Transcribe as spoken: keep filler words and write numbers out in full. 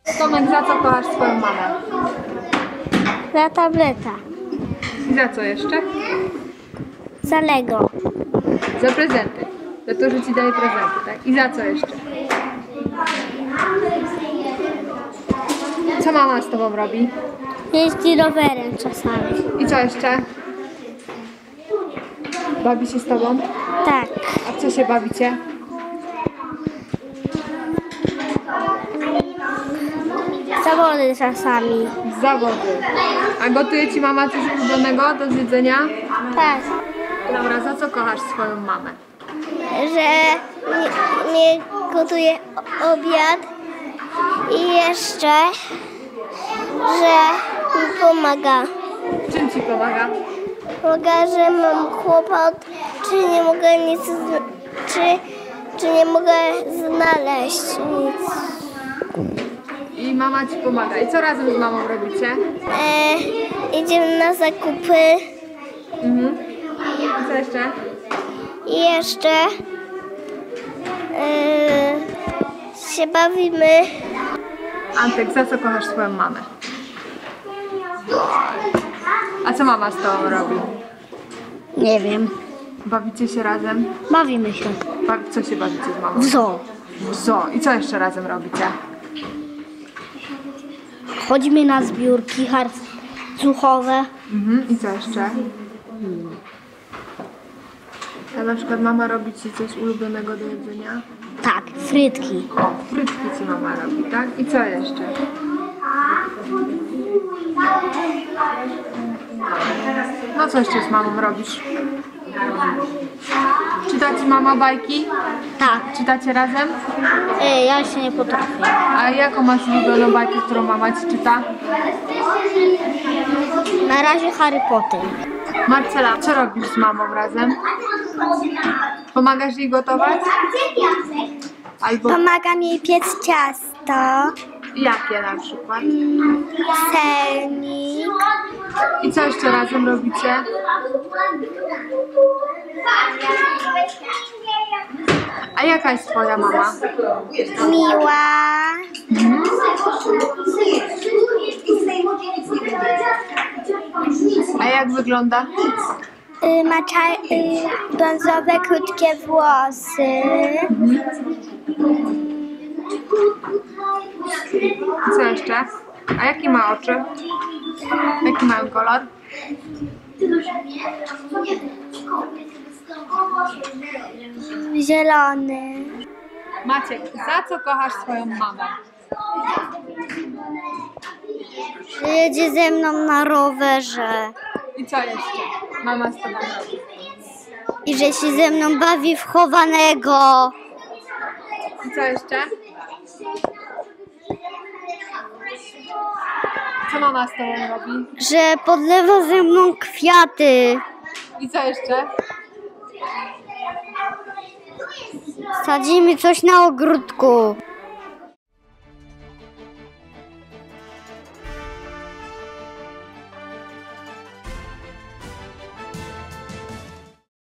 Tomek, za co kochasz swoją mamę? Za tableta. I za co jeszcze? Za Lego. Za prezenty. Za to, że ci daje prezenty, tak? I za co jeszcze? Co mama z tobą robi? Jeździ rowerem czasami. I co jeszcze? Bawi się z tobą? Tak. A w co się bawicie? Zawody czasami. Zawody. A gotuje ci mama coś ulubionego do zjedzenia? Tak. Dobra, za co kochasz swoją mamę? Że mi, mi gotuje obiad i jeszcze, że mi pomaga. Czym ci pomaga? Pomaga, że mam kłopot, czy nie mogę nic, z- czy, czy nie mogę znaleźć nic. I mama ci pomaga. I co razem z mamą robicie? E, idziemy na zakupy Mhm. I co jeszcze? i jeszcze e, się bawimy. Antek, za co kochasz swoją mamę? A co mama z tobą robi? Nie wiem. Bawicie się razem? Bawimy się. Bawi, co się bawicie z mamą? W zoo. W zoo. I co jeszcze razem robicie? Chodzimy na zbiórki harcuchowe. Mhm. I co jeszcze? A na przykład mama robi ci coś ulubionego do jedzenia? Tak, frytki. O, frytki ci mama robi, tak? I co jeszcze? No co jeszcze z mamą robisz? Czyta ci mama bajki? Tak. Czytacie razem? E, ja się nie potrafię. A jaką masz ulubioną bajkę, którą mama ci czyta? Na razie Harry Potter. Marcela, co robisz z mamą razem? Pomagasz jej gotować? Albo Pomaga mi piec ciasto, jakie na przykład? sernik, I co jeszcze razem robicie? A jaka jest twoja mama? miła, A jak wygląda? y, ma czar, y, brązowe, krótkie włosy, Co jeszcze? A jaki ma oczy? Jaki mają kolor? zielony. Maciek, za co kochasz swoją mamę? Jedzie ze mną na rowerze I co jeszcze? Mama z tobą robi. i że się ze mną bawi w chowanego. I co jeszcze? Co mama z tobą robi? Że podlewa ze mną kwiaty. I co jeszcze? Sadzimy coś na ogródku.